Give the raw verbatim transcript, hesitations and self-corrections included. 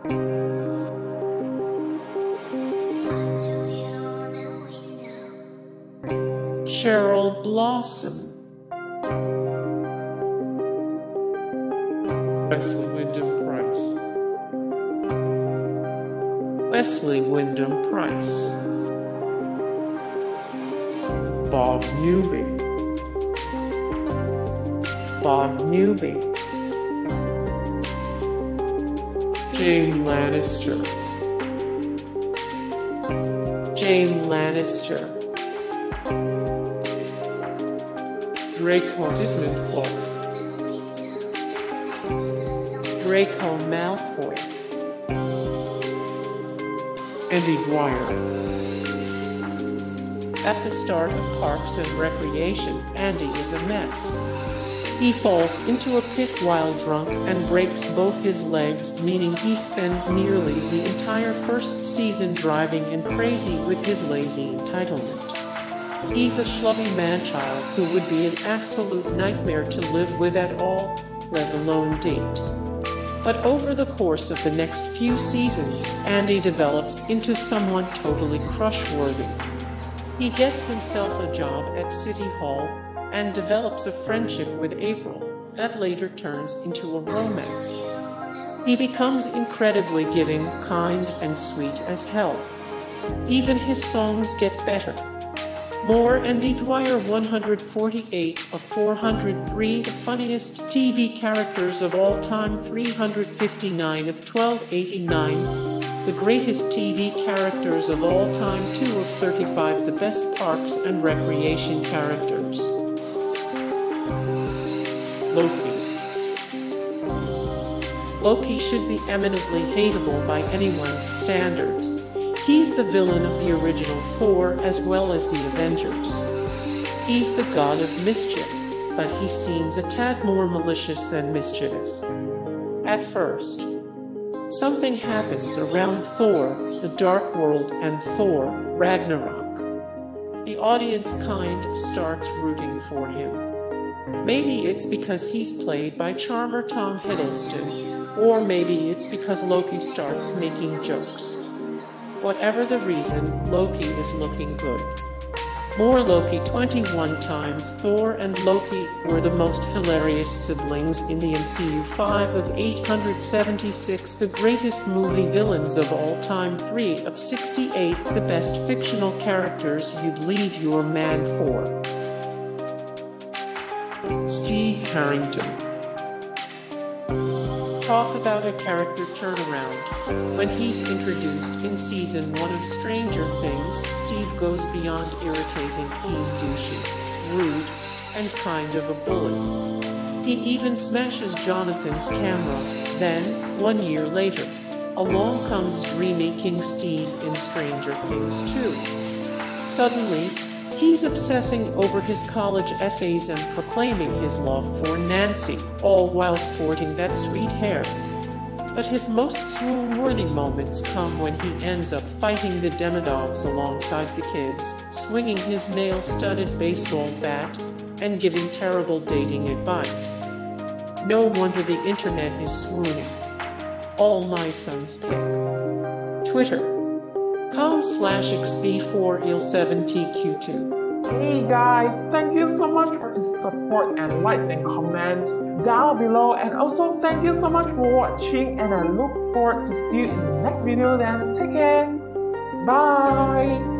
Cheryl Blossom. Wesley Wyndham Price. Wesley Wyndham Price. Bob Newby. Bob Newby. Jane Lannister. Jane Lannister. Draco Disneyfall. Draco Malfoy. Andy Dwyer. At the start of Parks and Recreation, Andy is a mess. He falls into a pit while drunk and breaks both his legs, meaning he spends nearly the entire first season driving in crazy with his lazy entitlement. He's a schlubby man-child who would be an absolute nightmare to live with at all, let alone date. But over the course of the next few seasons, Andy develops into someone totally crush-worthy. He gets himself a job at City Hall and develops a friendship with April that later turns into a romance. He becomes incredibly giving, kind, and sweet as hell. Even his songs get better. More Andy Dwyer one hundred forty-eight of four hundred three, the funniest T V characters of all time three hundred fifty-nine of twelve eighty-nine, the greatest T V characters of all time two of thirty-five, the best Parks and Recreation characters. Loki. Loki should be eminently hateable by anyone's standards. He's the villain of the original Thor as well as the Avengers. He's the god of mischief, but he seems a tad more malicious than mischievous. At first, something happens around Thor, the Dark World, and Thor, Ragnarok. The audience kind of starts rooting for him. Maybe it's because he's played by charmer Tom Hiddleston, or maybe it's because Loki starts making jokes. Whatever the reason, Loki is looking good. More Loki twenty-one times. Thor and Loki were the most hilarious siblings in the M C U. five of eight hundred seventy-six, the greatest movie villains of all time. three of sixty-eight, the best fictional characters you'd leave your man for. Steve Harrington. Talk about a character turnaround. When he's introduced in season one of Stranger Things, Steve goes beyond irritating. He's douchey, rude, and kind of a bully. He even smashes Jonathan's camera. Then, one year later, along comes remaking Steve in Stranger Things two. Suddenly, he's obsessing over his college essays and proclaiming his love for Nancy, all while sporting that sweet hair. But his most swoon-worthy moments come when he ends up fighting the demodogs alongside the kids, swinging his nail-studded baseball bat, and giving terrible dating advice. No wonder the internet is swooning. All my sons pick. Twitter. com slash X B four I L seven T Q two. Hey guys, thank you so much for the support and likes and comments down below, and also thank you so much for watching, and I look forward to see you in the next video. Then take care, bye.